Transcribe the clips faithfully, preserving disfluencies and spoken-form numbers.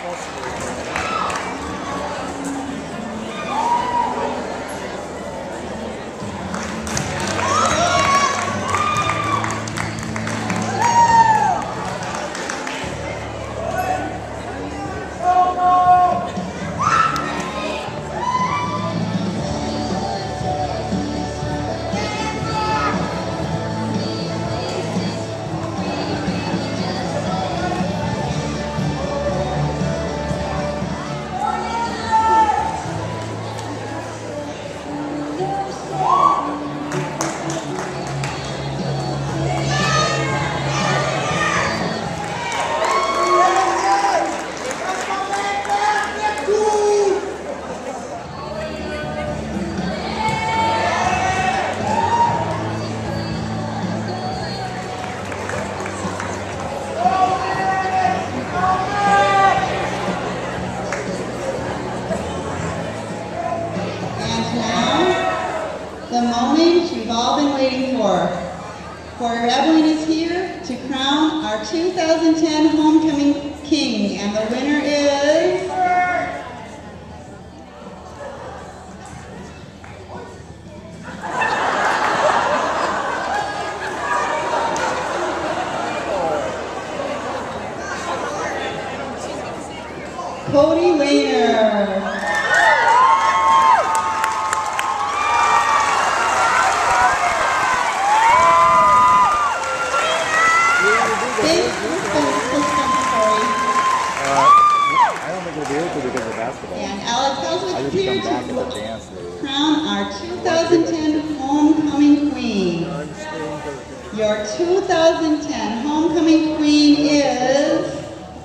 The moment you've all been waiting for. For everyone is here to crown our two thousand ten Homecoming King, and the winner is... Cody Wayner. And Alex Ellsworth here to crown our two thousand ten Homecoming Queen. Your two thousand ten Homecoming Queen is...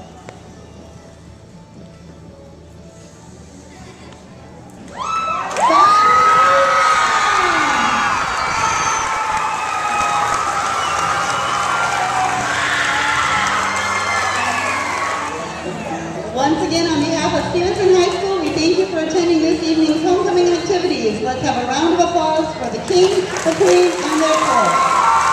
Once again, on behalf of Stephenson High School, we thank you for attending this evening's homecoming activities. Let's have a round of applause for the King, the Queen, and their court.